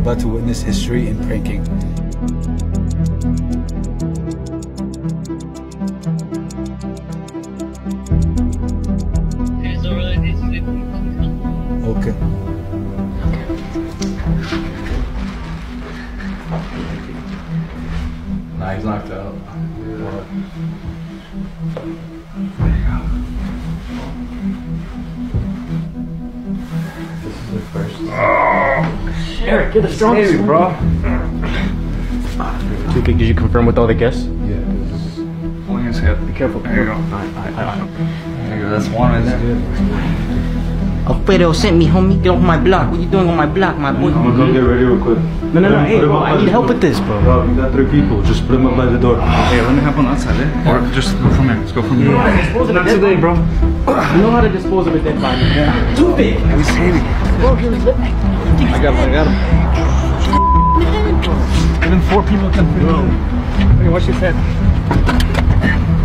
about to witness history in pranking. Okay. Nah, he's knocked out. This is the first. Eric, you're the strongest, Maybe, bro. Did you confirm with all the guests? Yeah, this is pulling his hip. Be careful. There you go. Alright. There you go. That's one right there. Alfredo sent me, homie. Get off my block. What you doing on my block, my boy? I'm gonna go get ready real quick. No. Hey, bro, I need help with this, bro. Bro, you got 3 people. Just put them up by the door. Hey, let me help on the outside, eh? Or just go from here. Let's go from here. You know how to dispose of a dead body, bro. You know how to dispose of a dead body. Yeah. Too big. He's heavy. I got him. Even 4 people can fit in. Hey, what she said.